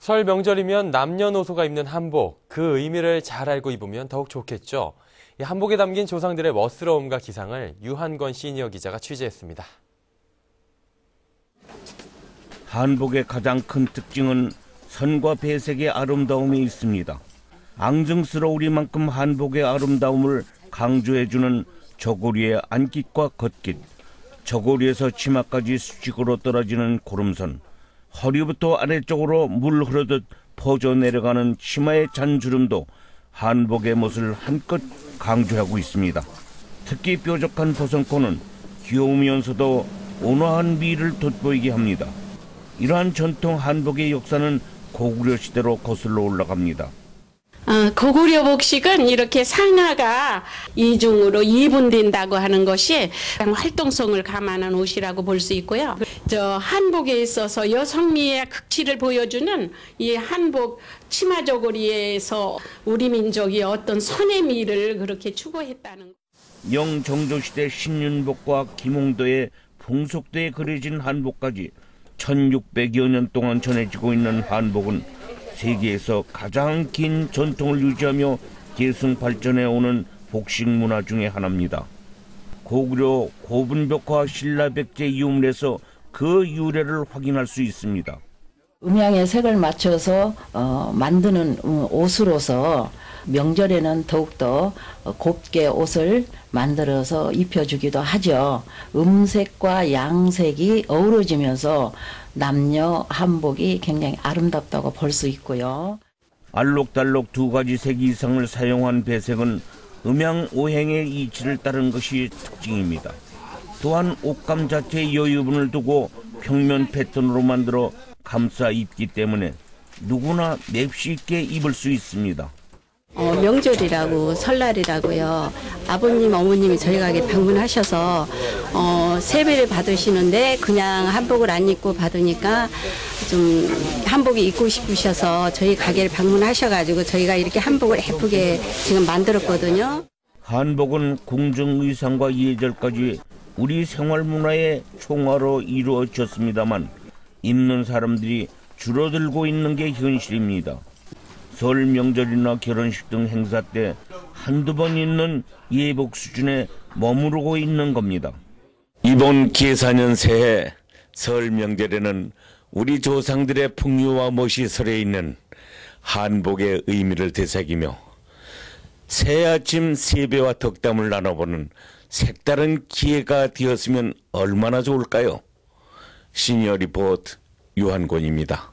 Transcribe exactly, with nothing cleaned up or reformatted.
설 명절이면 남녀노소가 입는 한복, 그 의미를 잘 알고 입으면 더욱 좋겠죠. 이 한복에 담긴 조상들의 멋스러움과 기상을 유한권 시니어 기자가 취재했습니다. 한복의 가장 큰 특징은 선과 배색의 아름다움이 있습니다. 앙증스러우리만큼 한복의 아름다움을 강조해주는 저고리의 안깃과 겉깃, 저고리에서 치마까지 수직으로 떨어지는 고름선, 허리부터 아래쪽으로 물 흐르듯 퍼져 내려가는 치마의 잔주름도 한복의 멋을 한껏 강조하고 있습니다. 특히 뾰족한 보선코는 귀여우면서도 온화한 미를 돋보이게 합니다. 이러한 전통 한복의 역사는 고구려 시대로 거슬러 올라갑니다. 어, 고구려 복식은 이렇게 상하가 이중으로 이분된다고 하는 것이 활동성을 감안한 옷이라고 볼 수 있고요. 저 한복에 있어서 여성미의 극치를 보여주는 이 한복 치마 저고리에서 우리 민족이 어떤 선의 미를 그렇게 추구했다는 것. 영정조시대 신윤복과 김홍도의 풍속도에 그려진 한복까지 천육백여 년 동안 전해지고 있는 한복은 세계에서 가장 긴 전통을 유지하며 계승 발전해 오는 복식 문화 중의 하나입니다. 고구려 고분벽화 신라백제 이음에서 그 유래를 확인할 수 있습니다. 음양의 색을 맞춰서 어, 만드는 옷으로서 명절에는 더욱더 곱게 옷을 만들어서 입혀주기도 하죠. 음색과 양색이 어우러지면서 남녀 한복이 굉장히 아름답다고 볼 수 있고요. 알록달록 두 가지 색 이상을 사용한 배색은 음양 오행의 이치를 따른 것이 특징입니다. 또한 옷감 자체의 여유분을 두고 평면 패턴으로 만들어 감싸 입기 때문에 누구나 맵시 있게 입을 수 있습니다. 어, 명절이라고 설날이라고요. 아버님, 어머님이 저희 가게 방문하셔서 어, 세배를 받으시는데 그냥 한복을 안 입고 받으니까 좀 한복이 입고 싶으셔서 저희 가게를 방문하셔가지고 저희가 이렇게 한복을 예쁘게 지금 만들었거든요. 한복은 궁중 의상과 예절까지 우리 생활 문화의 총화로 이루어졌습니다만 입는 사람들이 줄어들고 있는 게 현실입니다. 설 명절이나 결혼식 등 행사 때 한두 번 입는 예복 수준에 머무르고 있는 겁니다. 이번 기해사년 새해 설 명절에는 우리 조상들의 풍요와 멋이 설에 있는 한복의 의미를 되새기며 새해 아침 세배와 덕담을 나눠보는 색다른 기회가 되었으면 얼마나 좋을까요? 시니어 리포트 유한권입니다.